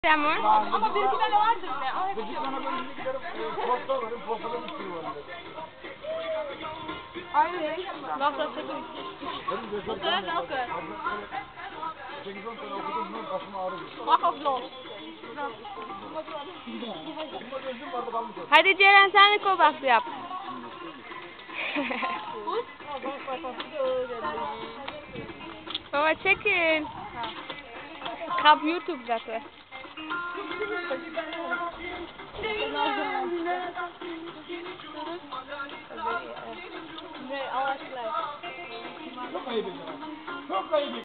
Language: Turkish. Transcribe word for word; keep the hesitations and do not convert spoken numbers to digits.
Ama Ama bir iki tane vardır ne? Ay, Bir tane böyle bir giderim, posta alırım, postada bir sürü var. Aynen. Nasıl çekim? Benim de çok Fotoğraf ne okur? sekiz on tane okudum mu başım ağrıyor. Bak of lol. Ama gözüm vardı kalmış. Hadi Ceren sen de kol bastı yap. Baba çekin. Kap YouTube zaten. Ne Allah aşkına. Çok ayıp. Çok ayıp.